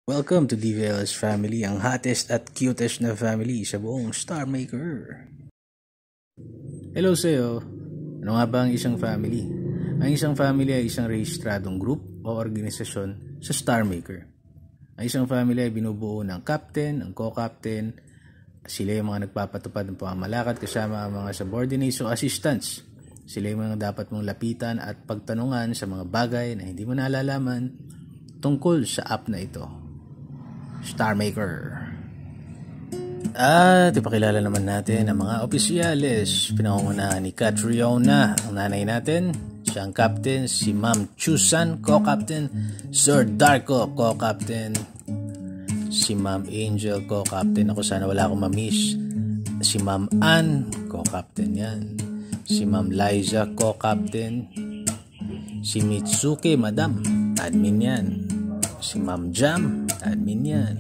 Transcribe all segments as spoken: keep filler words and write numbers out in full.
Welcome to D V L S Family, ang hottest at cutest na family sa buong Star Maker. Hello sa'yo. Ano nga ba ang isang family? Ang isang family ay isang rehistradong group o organisasyon sa Star Maker. Ang isang family ay binubuo ng captain, ang co-captain. Sila yung mga nagpapatupad ng pamamalakad kasama ang mga subordinates o assistants. Sila yung mga dapat mong lapitan at pagtanungan sa mga bagay na hindi mo nalalaman tungkol sa app na ito, Star Maker. At ipakilala naman natin ang mga opisyales. Pinangungunahan ni Catriona, ang nanay natin. Siya ang captain. Si Ma'am Chusan, co-captain. Sir Darko, co-captain. Si Ma'am Angel, co-captain. Ako sana wala akong mamiss. Si Ma'am Ann, co-captain yan. Si Ma'am Liza, co-captain. Si Mitsuki, madam, admin yan. Si Ma'am Jam, admin yan.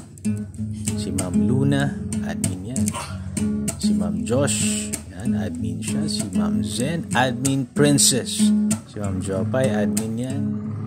Si Ma'am Luna, admin yan. Si Ma'am Josh, yan, admin siya. Si Ma'am Zen, admin princess. Si Ma'am Jopay, admin yan.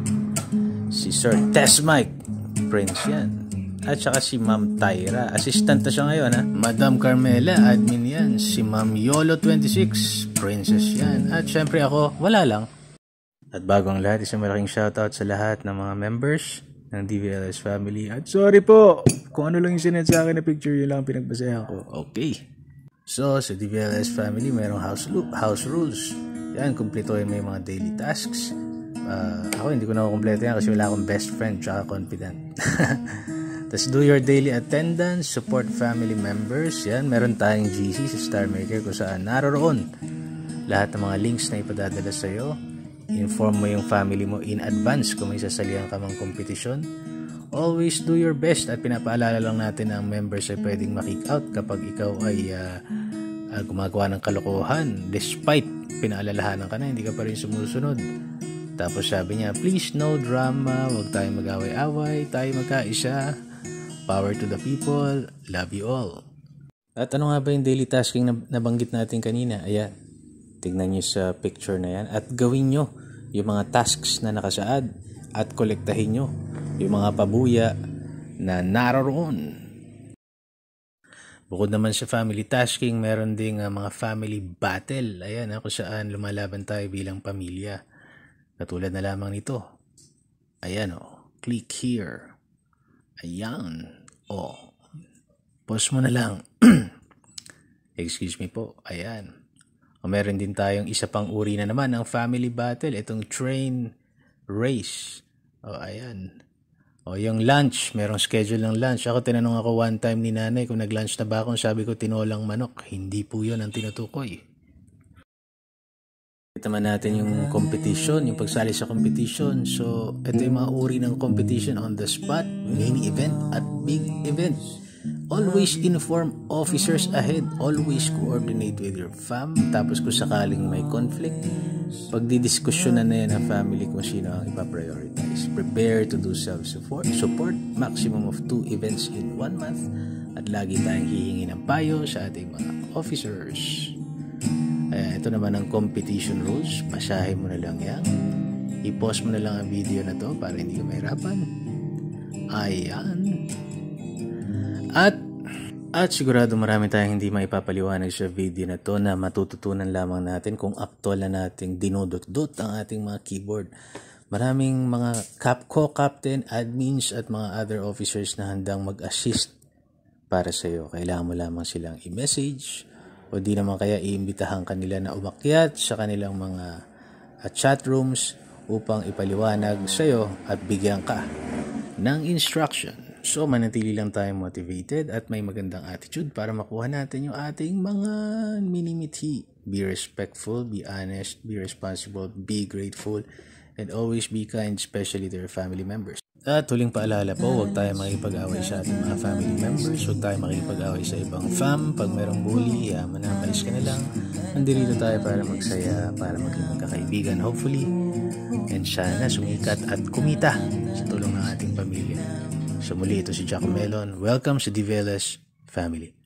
Si Sir Tess Mike, prince yan. At saka si Ma'am Tyra, assistant na siya ngayon, ha. Madam Carmela, admin yan. Si Ma'am Yolo twenty-six, princess yan. At syempre ako, wala lang. At bago ang lahat, isang malaking shoutout sa lahat ng mga members ng D V L S family. At sorry po, kung ano lang yung sinend sa akin na picture, yun lang pinagbasayan ko. Okay. So, sa D V L S family, mayroong house, house rules. Yan, kumpletuhin mo yung mga daily tasks. Uh, ako, hindi ko na kumpleto yan kasi wala akong best friend tsaka confident. Tapos, do your daily attendance, support family members. Yan, meron tayong G C sa Star Maker kung saan naroon lahat ng mga links na ipadadala sa'yo. Inform mo yung family mo in advance kung may sasalihan ka mang kompetisyon. Always do your best at pinapaalala lang natin na ang members ay pwedeng ma-kick out kapag ikaw ay uh, uh, gumagawa ng kalokohan despite pinaalalahanan ka na, hindi ka pa rin sumusunod. Tapos sabi niya, please no drama, huwag tayong mag-away-away, tayo magkaisa, power to the people, love you all. At ano nga ba yung daily tasking na nabanggit natin kanina? Ayan, tignan nyo sa picture na yan at gawin nyo yung mga tasks na nakasaad at kolektahin nyo yung mga pabuya na naroon. Bukod naman sa family tasking, meron ding uh, mga family battle. Ayan, kung saan lumalaban tayo bilang pamilya. Katulad na lamang nito. Ayan o, oh, click here. Ayan. O, oh, pause mo na lang. Excuse me po. Ayan. O meron din tayong isa pang uri na naman ng family battle, itong train race. O ayan. O yung lunch, merong schedule ng lunch. Ako tinanong ako one time ni nanay kung nag-lunch na ba ako, sabi ko tinolang manok. Hindi po yun ang tinutukoy. Kita man natin yung competition, yung pagsali sa competition. So ito yung mga uri ng competition: on the spot, mini event at big event. Always inform officers ahead. Always coordinate with your fam. Tapos kung sakaling may conflict, pagdidiskusyonan na yan ang family kung sino ang ipaprioritize. Prepare to do self-support. Support. Maximum of two events in one month. At lagi tayong hihingi ng payo sa ating mga officers. Ayan, ito naman ang competition rules. Basahin mo na lang yan. I-pause mo na lang ang video na to para hindi ka mahirapan. Ayan. At, at sigurado marami tayong hindi maipapaliwanag sa video na to na matututunan lamang natin kung aktual na nating dinudot-dot ang ating mga keyboard. Maraming mga cap co-captain, admins at mga other officers na handang mag-assist para sa iyo. Kailangan mo lamang silang i-message o di naman kaya iimbitahan kanila na umakyat sa kanilang mga uh, chat rooms upang ipaliwanag sa iyo at bigyan ka ng instruction. So, manatili lang tayong motivated at may magandang attitude para makuha natin yung ating mga minimithi. Be respectful, be honest, be responsible, be grateful, and always be kind, especially to your family members. At huling paalala po, huwag tayo makipag-away sa ating mga family members. Huwag tayo makipag-away sa ibang fam. Pag merong bully, yaman na, malis ka na lang. Nandito tayo para magsaya, para maging magkakaibigan, hopefully. And sana sumikat at kumita sa tulong ng ating pamilya. So muli, ito si Jack Melon. Welcome sa D V L S Family.